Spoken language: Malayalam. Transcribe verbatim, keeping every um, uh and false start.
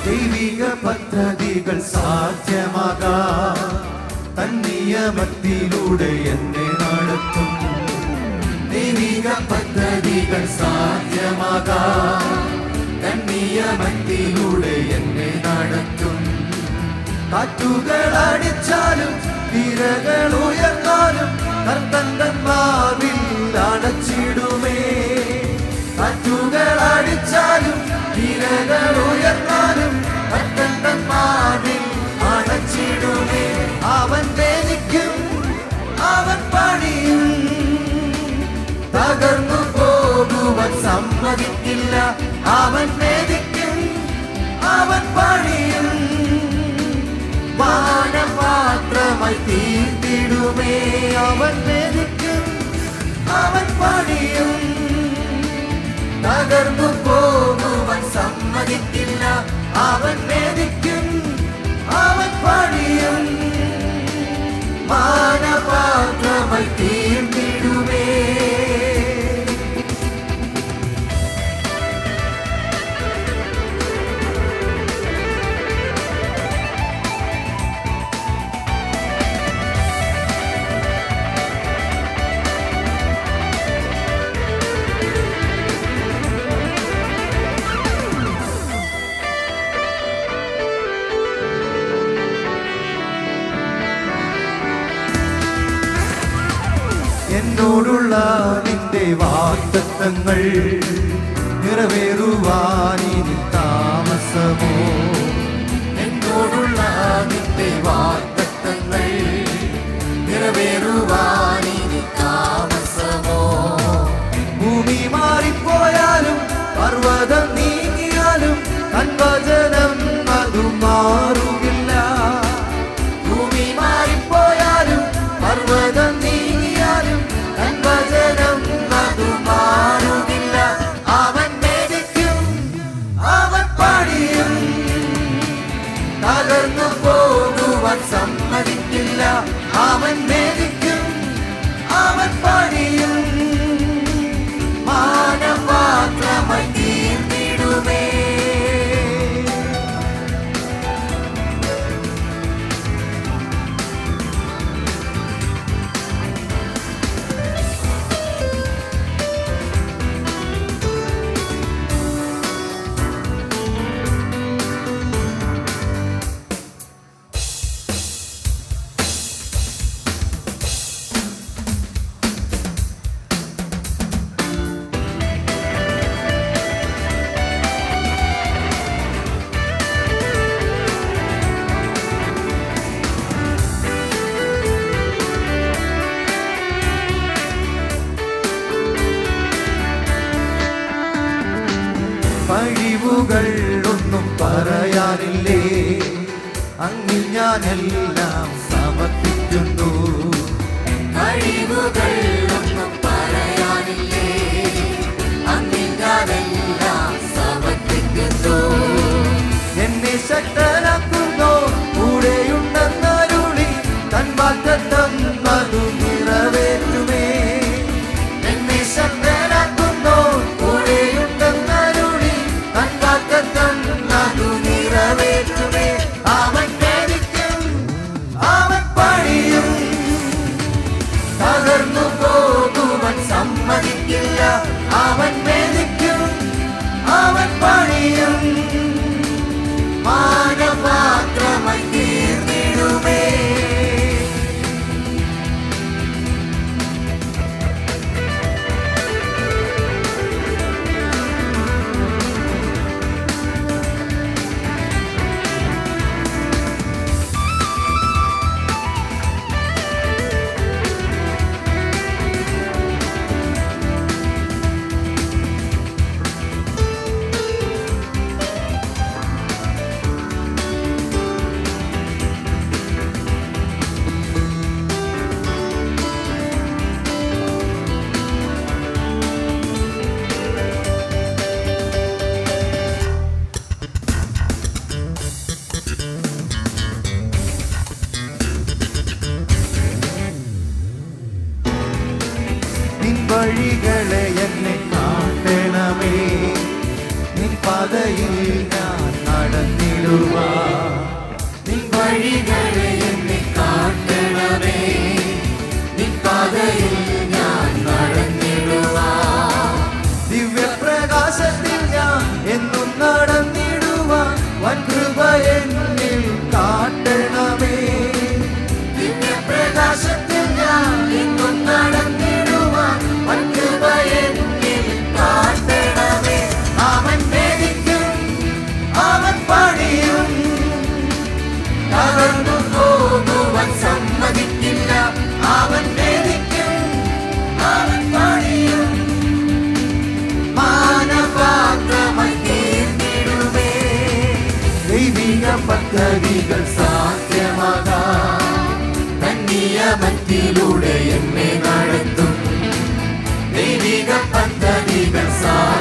ദൈവിക പദ്ധതികൾ സാധ്യമാകാം. തൻ നിയമത്തിലൂടെ എന്നെ നടത്തും. ദൈവിക പദ്ധതികൾ സാധ്യമാകാം. തൻ നിയമത്തിലൂടെ എന്നെ നടത്തും. കാറ്റുകൾ അടിച്ചാലും തിരകൾ ഉയർന്നാലും കർത്തൻ മാർവിൽ അടച്ചിടുമേ. കാറ്റുകൾ അടിച്ചാലും തിരകൾ ഉയർന്നാലും കർത്തൻ മാർവിൽ അടച്ചിടുമേ. അവൻ വേദിക്കും, അവൻ പണിയും, തകർന്നു പോകുവാൻ സമ്മതിക്കില്ല. അവൻ വേദിക്കും, അവൻ പണിയും, പാനപാത്രമായി തീർത്തിടുമേ. അവൻ വേദിക്കും, അവൻ പണിയും, തകർന്നു പോകുവാൻ സമ്മതിക്കില്ല. അവൻ വേദിക്കും, അവൻ പണിയും, പാനപാത്രമായി തീർത്തിടുമേ. എന്നോടുള്ള നിന്റെ വാഗ്ദത്തങ്ങൾ നിറവേറുവാനിനി താമസമോ? എന്നോടുള്ള നിന്റെ വാഗ്ദത്തങ്ങൾ നിറവേറുവാനിനി താമസമോ? ഭൂമി മാറിപ്പോയാലും പർവ്വതം നീങ്ങിയാലും തൻ വചനം അതു മാറുകില്ല. ഭൂമി മാറിപ്പോയാലും പർവ്വതം നീങ്ങിയാലും തൻ വചനം അതു മാറുകില്ല. അവൻ വേദിക്കും, അവൻ പണിയും, തകർന്നു പോകുവാൻ സമ്മതിക്കില്ല. അവൻ വേദിക്കും, അവൻ പണിയും, മാനപാത്രമായി തീർന്നിടുമേ. കഴിവുകൾ ഒന്നും പറയാനില്ലേ, അങ്ങിൽ ഞാനെല്ലാം സമർപ്പിക്കുന്നു. കഴിവുകൾ ഒന്നും പറയാനില്ലേ, അങ്ങിൽ ഞാനെല്ലാം സമർപ്പിക്കുന്നു. എന്നെ ശക്തനാക്കുന്നോ കൂടെയുണ്ടെന്നരുളി തൻ വാഗ്ദത്തം അതു നിറവേറ്റുമേ. എന്നെ ശക്തനാക്കുന്നോ കൂടെയുണ്ടെന്നരുളി തൻ വാഗ്ദത്തം അതു നിറവേറ്റുമേ. അവൻ വേദിക്കും, അവൻ പണിയും, തകർന്നു പോകുവാൻ സമ്മതിക്കില്ല. അവൻ വേദിക്കും, അവൻ പണിയും, മാനപാത്രമായി തീർന്നിടുമേ. വഴികളെ എന്നെ കാട്ടണമേ. നിൻ പാതയിൽ ഞാൻ നടന്നിടും. നടന്നിടുവാൻ നിൻ വഴികളെ എന്നെ കാട്ടണമേ. നിൻ പാതയിൽ ഞാൻ നടന്നിടുവാൻ ദിവ്യപ്രകാശത്തിൽ ഞാൻ എന്നും നടന്നിടുവാൻ വൻകൃപ എന്നിൽ കാട്ടണമേ. ദിവ്യപ്രകാശത്തിൽ ഞാൻ എന്നും നടന്നിടുവാൻ വൻകൃപ എന്നിൽ കാട്ടണമേ. അവൻ മേടിക്കും അവൻ പണിയും തകർന്നു പോകുവാൻ സമ്മതിക്കില്ല. അവൻ മേടിക്കും അവൻ പണിയും മാനപാത്രമായി തീർന്നിടുമേ. ദൈവിക പദ്ധതികൾ സാധ്യമാകാം തൻ നിയമത്തിലൂടെ എന്നെ നടത്തും. ദൈവിക പദ്ധതികൾ സാ